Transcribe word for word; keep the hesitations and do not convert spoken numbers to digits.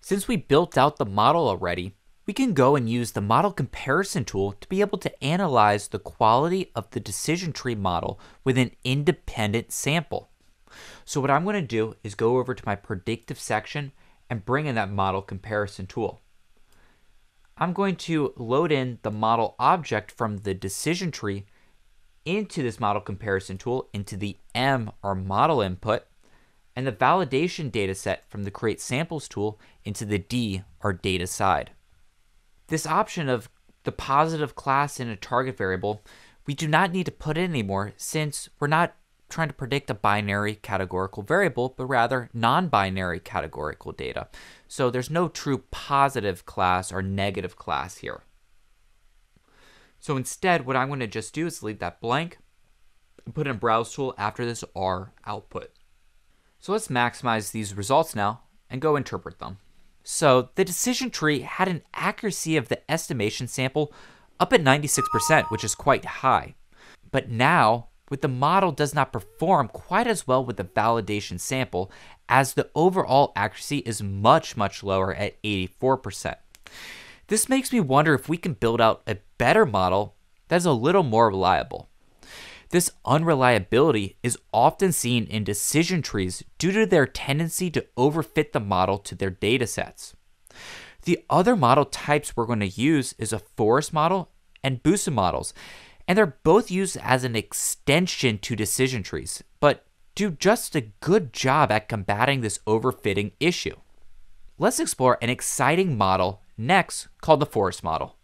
Since we built out the model already, we can go and use the model comparison tool to be able to analyze the quality of the decision tree model with an independent sample. So what I'm going to do is go over to my predictive section and bring in that model comparison tool. I'm going to load in the model object from the decision tree into this model comparison tool, into the M, or model input, and the validation dataset from the create samples tool into the D, or data side. This option of the positive class in a target variable, we do not need to put in anymore, since we're not trying to predict a binary categorical variable, but rather non-binary categorical data. So there's no true positive class or negative class here. So instead, what I'm going to just do is leave that blank and put in a browse tool after this R output. So let's maximize these results now and go interpret them. So the decision tree had an accuracy of the estimation sample up at ninety-six percent, which is quite high. But now, with the model does not perform quite as well with the validation sample, as the overall accuracy is much, much lower at eighty-four percent. This makes me wonder if we can build out a better model that is a little more reliable. This unreliability is often seen in decision trees due to their tendency to overfit the model to their datasets. The other model types we're going to use is a forest model and boosted models, and they're both used as an extension to decision trees, but do just a good job at combating this overfitting issue. Let's explore an exciting model next called the forest model.